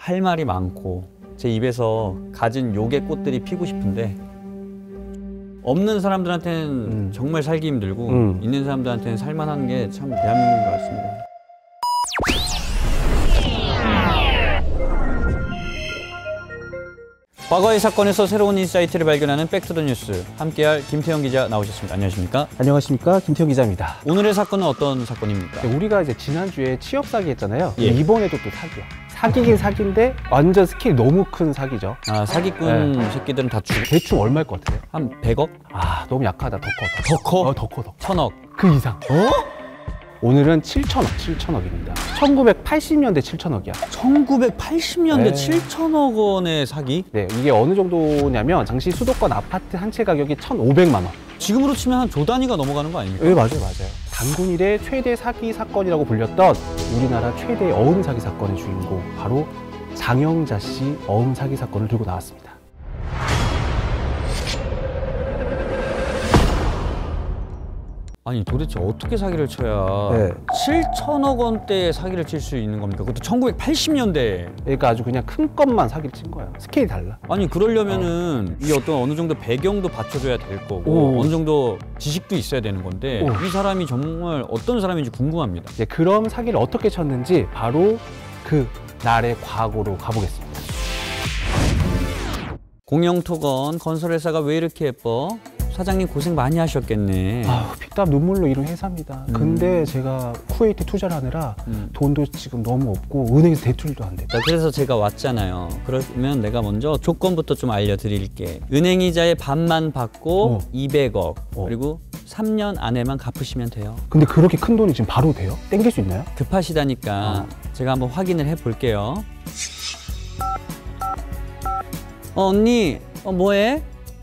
할 말이 많고 제 입에서 가진 욕의 꽃들이 피고 싶은데 없는 사람들한테는 정말 살기 힘들고 있는 사람들한테는 살만한 게 참 대한민국인 것 같습니다. 과거의 사건에서 새로운 인사이트를 발견하는 백투더뉴스, 함께할 김태형 기자 나오셨습니다. 안녕하십니까? 안녕하십니까, 김태형 기자입니다. 오늘의 사건은 어떤 사건입니까? 우리가 이제 지난주에 취업 사기 했잖아요. 예. 이번에도 또 사기야. 사기긴 사기인데 완전 스케일 너무 큰 사기죠. 아, 사기꾼 새끼들은 다 죽. 대충 얼마일 것 같아요? 한 100억? 아, 너무 약하다. 더 커. 더 커? 더 커. 1000억. 그 이상. 오늘은 7천억, 7천억입니다. 1980년대 7천억이야. 1980년대 네. 7천억 원의 사기? 네, 이게 어느 정도냐면 당시 수도권 아파트 한 채 가격이 1,500만 원. 지금으로 치면 한 조 단위가 넘어가는 거 아닙니까? 네, 맞아요. 단군 이래 최대 사기 사건이라고 불렸던 우리나라 최대 어음 사기 사건의 주인공, 바로 장영자 씨 어음 사기 사건을 들고 나왔습니다. 아니 도대체 어떻게 사기를 쳐야 네. 7천억 원대의 사기를 칠 수 있는 겁니까? 그것도 1980년대에. 그러니까 아주 그냥 큰 것만 사기를 친 거야. 스케일이 달라. 아니 그러려면은 이게 어느 정도 배경도 받쳐줘야 될 거고 오. 어느 정도 지식도 있어야 되는 건데 오. 이 사람이 정말 어떤 사람인지 궁금합니다. 이제 그런 사기를 어떻게 쳤는지 바로 그 날의 과거로 가보겠습니다. 공영토건 건설회사가 왜 이렇게 예뻐? 사장님 고생 많이 하셨겠네. 아우, 피땀 눈물로 이룬 회사입니다. 근데 제가 쿠웨이트 투자를 하느라 돈도 지금 너무 없고 은행에서 대출도 안 돼. 그래서 제가 왔잖아요. 그러면 내가 먼저 조건부터 좀 알려드릴게. 은행이자의 반만 받고 200억 그리고 3년 안에만 갚으시면 돼요. 근데 그렇게 큰 돈이 지금 바로 돼요? 땡길 수 있나요? 급하시다니까 제가 한번 확인을 해볼게요. 언니 뭐해?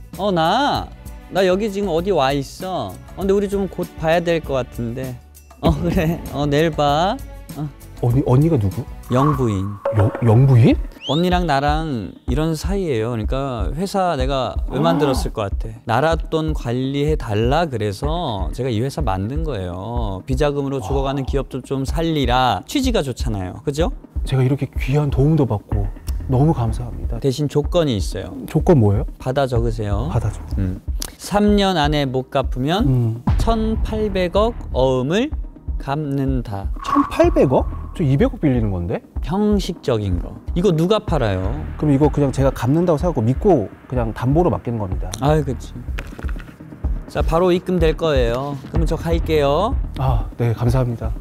나 여기 지금 어디 와 있어. 근데 우리 좀 곧 봐야 될 것 같은데. 그래. 내일 봐. 언니가 누구? 영부인. 영부인? 언니랑 나랑 이런 사이예요. 그러니까 회사 내가 왜 만들었을 것 같아? 나라 돈 관리해 달라 그래서 제가 이 회사 만든 거예요. 비자금으로 죽어가는 기업도 좀 살리라. 취지가 좋잖아요. 그죠? 제가 이렇게 귀한 도움도 받고 너무 감사합니다. 대신 조건이 있어요. 조건 뭐예요? 받아 적으세요. 받아줘. 3년 안에 못 갚으면 1,800억 어음을 갚는다. 1,800억? 저 200억 빌리는 건데? 형식적인 거. 이거 누가 팔아요? 그럼 이거 그냥 제가 갚는다고 생각하고 믿고 그냥 담보로 맡기는 겁니다. 아유, 그치. 자, 바로 입금될 거예요. 그러면 저 갈게요. 아, 네, 감사합니다.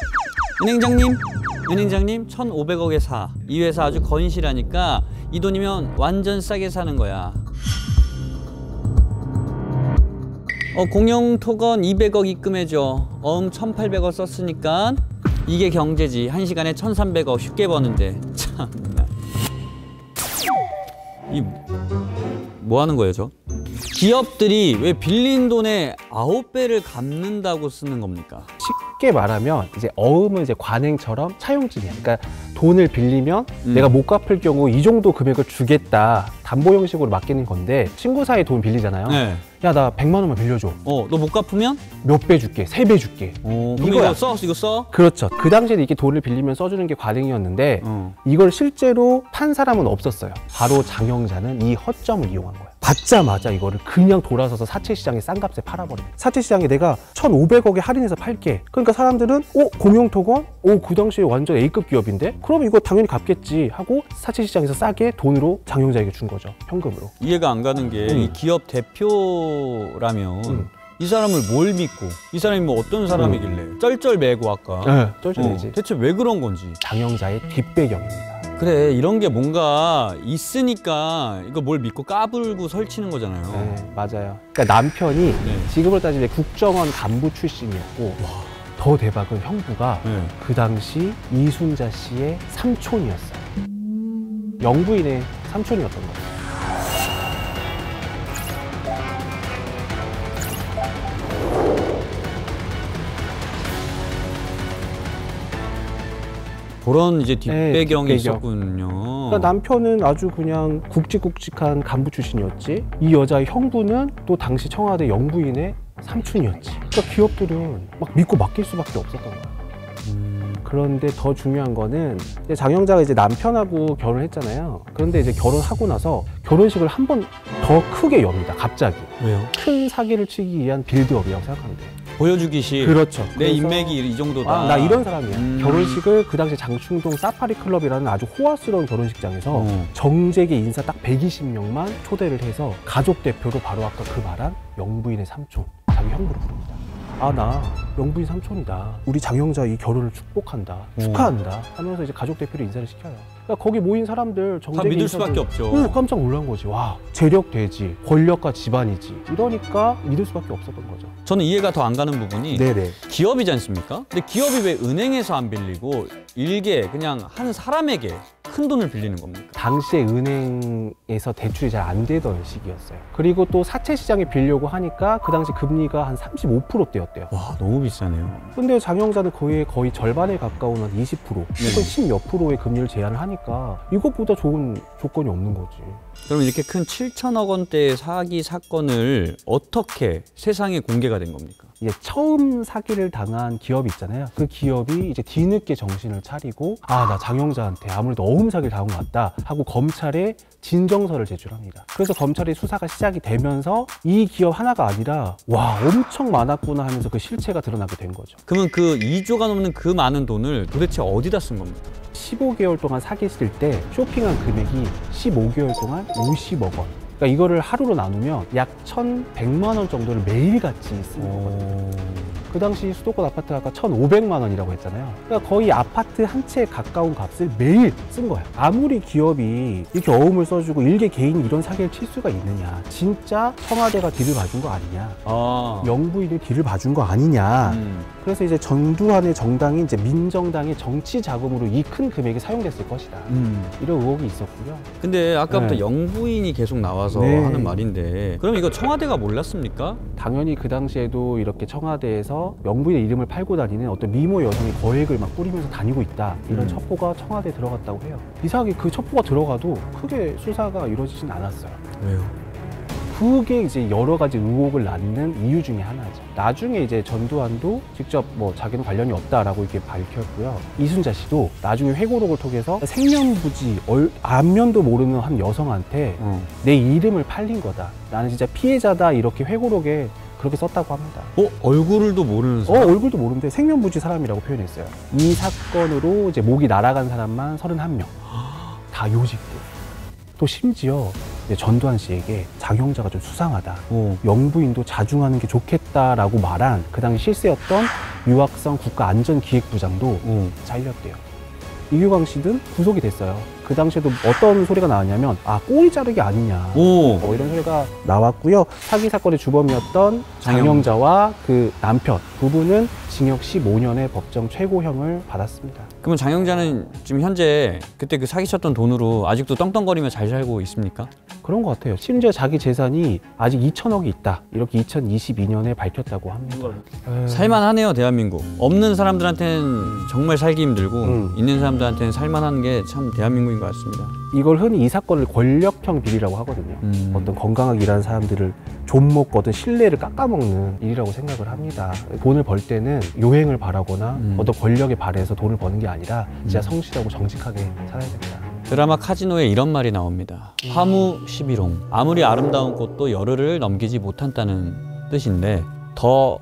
은행장님 1,500억에 사. 이 회사 아주 건실하니까 이 돈이면 완전 싸게 사는 거야. 공영토건 200억 입금해줘. 어음 1,800억 썼으니까 이게 경제지. 1시간에 1,300억 쉽게 버는데. 참나. 이 뭐 하는 거예요, 저? 기업들이 왜 빌린 돈의 9배를 갚는다고 쓰는 겁니까? 쉽게 말하면 이제 어음은 이제 관행처럼 차용증이야. 그러니까 돈을 빌리면 내가 못 갚을 경우 이 정도 금액을 주겠다. 담보 형식으로 맡기는 건데 친구 사이에 돈 빌리잖아요. 네. 야, 나 100만 원만 빌려줘. 너 못 갚으면? 몇 배 줄게. 3배 줄게. 그럼 이거야. 이거 써? 그렇죠. 그 당시에 이게 돈을 빌리면 써주는 게 관행이었는데 이걸 실제로 판 사람은 없었어요. 바로 장영자는 이 허점을 이용한 거예요. 받자마자 이거를 그냥 돌아서서 사채시장에 싼 값에 팔아버립니다. 사채시장에 내가 1,500억에 할인해서 팔게. 그러니까 사람들은 공영토건? 그 당시에 완전 A급 기업인데? 그럼 이거 당연히 갚겠지 하고 사채시장에서 싸게 돈으로 장영자에게 준 거죠. 현금으로. 이해가 안 가는 게 이 기업 대표라면 이 사람을 뭘 믿고 이 사람이 뭐 어떤 사람이길래 쩔쩔매고 아까 네, 쩔쩔매지. 대체 왜 그런 건지. 장영자의 뒷배경입니다. 그래, 이런 게 뭔가 있으니까 이거 뭘 믿고 까불고 설치는 거잖아요. 네, 맞아요. 그러니까 남편이 지금으로 따지면 국정원 간부 출신이었고 더 대박은 형부가 그 당시 이순자 씨의 삼촌이었어요. 영부인의 삼촌이었던 거예요. 그런 이제 뒷배경이 뒷배경. 있었군요. 그러니까 남편은 아주 그냥 굵직굵직한 간부 출신이었지, 이 여자의 형부는 또 당시 청와대 영부인의 삼촌이었지. 그러니까 기업들은 막 믿고 맡길 수밖에 없었던 거야. 그런데 더 중요한 거는 이제 장영자가 이제 남편하고 결혼했잖아요. 그런데 이제 결혼하고 나서 결혼식을 한 번 더 크게 엽니다. 갑자기. 왜요? 큰 사기를 치기 위한 빌드업이라고 생각하면 돼요. 보여주기식. 그렇죠. 내 그래서 인맥이 이 정도다. 아, 나 이런 사람이야. 결혼식을 그 당시 장충동 사파리 클럽이라는 아주 호화스러운 결혼식장에서 정재계 인사 딱 120명만 초대를 해서 가족 대표로 바로 아까 그 말한 영부인의 삼촌, 자기 형부를 부릅니다. 아, 나 영부인 삼촌이다. 우리 장영자 이 결혼을 축복한다. 축하한다. 하면서 이제 가족 대표로 인사를 시켜요. 그러니까 거기 모인 사람들 다 정재계 믿을 수밖에 없죠. 깜짝 놀란 거지. 와, 재력대지, 권력가 집안이지. 이러니까 믿을 수밖에 없었던 거죠. 저는 이해가 더 안 가는 부분이 네네. 기업이지 않습니까? 근데 기업이 왜 은행에서 안 빌리고 일개 그냥 한 사람에게 큰 돈을 빌리는 겁니까? 당시에 은행에서 대출이 잘 안 되던 시기였어요. 그리고 또 사채 시장에 빌려고 하니까 그 당시 금리가 한 35%대였대요. 와, 너무 비싸네요. 근데 장영자는 거의 절반에 가까운 한 20% 혹은 10몇 프로의 금리를 제한을 하니까 이것보다 좋은 조건이 없는 거지. 그럼 이렇게 큰 7천억 원대의 사기 사건을 어떻게 세상에 공개가 된 겁니까? 이제 처음 사기를 당한 기업이 있잖아요. 그 기업이 이제 뒤늦게 정신을 차리고 아, 나 장영자한테 아무래도 어음 사기를 당한 것 같다 하고 검찰에 진정서를 제출합니다. 그래서 검찰의 수사가 시작이 되면서 이 기업 하나가 아니라 와, 엄청 많았구나 하면서 그 실체가 드러나게 된 거죠. 그러면 그 2조가 넘는 그 많은 돈을 도대체 어디다 쓴 겁니까? 15개월 동안 사기했을 때 쇼핑한 금액이 15개월 동안 50억 원. 그러니까 이거를 하루로 나누면 약 1,100만 원 정도를 매일같이 쓰는 거거든요. 그 당시 수도권 아파트가 아까 1,500만 원이라고 했잖아요. 그러니까 거의 아파트 한 채에 가까운 값을 매일 쓴 거야. 아무리 기업이 이렇게 어음을 써주고 일개 개인이 이런 사기를 칠 수가 있느냐. 진짜 청와대가 뒤를 봐준 거 아니냐. 영부인이 뒤를 봐준 거 아니냐. 그래서 이제 전두환의 정당이 이제 민정당의 정치 자금으로 이 큰 금액이 사용됐을 것이다. 이런 의혹이 있었고요. 근데 아까부터 네. 영부인이 계속 나와서 네. 하는 말인데 그럼 이거 청와대가 몰랐습니까? 당연히 그 당시에도 이렇게 청와대에서 영부인의 이름을 팔고 다니는 어떤 미모 여성의 거액을 막 뿌리면서 다니고 있다. 이런 첩보가 청와대에 들어갔다고 해요. 이상하게 그 첩보가 들어가도 크게 수사가 이루어지진 않았어요. 왜요? 그게 이제 여러 가지 의혹을 낳는 이유 중에 하나죠. 나중에 이제 전두환도 직접 뭐 자기는 관련이 없다라고 이렇게 밝혔고요. 이순자 씨도 나중에 회고록을 통해서 생년부지, 안면도 모르는 한 여성한테 내 이름을 팔린 거다. 나는 진짜 피해자다. 이렇게 회고록에 그렇게 썼다고 합니다. 얼굴도 모르는 사람? 얼굴도 모르는데 생년부지 사람이라고 표현했어요. 이 사건으로 이제 목이 날아간 사람만 31명. 다 요직들. 또 심지어 전두환 씨에게 장영자가 좀 수상하다. 영부인도 자중하는 게 좋겠다라고 말한 그 당시 실세였던 유학성 국가안전기획부장도 잘렸대요. 이규광 씨는 구속이 됐어요. 그 당시에도 어떤 소리가 나왔냐면 아, 꼬리 자르기 아니냐 이런 소리가 나왔고요. 사기 사건의 주범이었던 장영자와 그 남편 부부는 징역 15년의 법정 최고형을 받았습니다. 그러면 장영자는 지금 현재 그때 그 사기쳤던 돈으로 아직도 떵떵거리며 잘 살고 있습니까? 그런 것 같아요. 심지어 자기 재산이 아직 2천억이 있다. 이렇게 2022년에 밝혔다고 합니다. 살만하네요, 대한민국. 없는 사람들한테는 정말 살기 힘들고 있는 사람들한테는 살만한 게 참 대한민국인 것 같습니다. 이걸 흔히 이 사건을 권력형 비리라고 하거든요. 어떤 건강하게 일하는 사람들을 존먹거든 신뢰를 깎아먹는 일이라고 생각을 합니다. 돈을 벌 때는 요행을 바라거나 어떤 권력에 발해서 돈을 버는 게 아니라 진짜 성실하고 정직하게 살아야 됩니다. 드라마 카지노에 이런 말이 나옵니다. 화무 11홍. 아무리 아름다운 꽃도 열흘을 넘기지 못한다는 뜻인데 더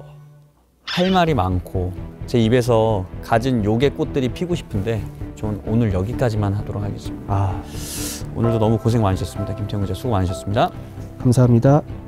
할 말이 많고 제 입에서 갖은 욕의 꽃들이 피고 싶은데 저는 오늘 여기까지만 하도록 하겠습니다. 오늘도 너무 고생 많으셨습니다. 김태형 기자 수고 많으셨습니다. 감사합니다.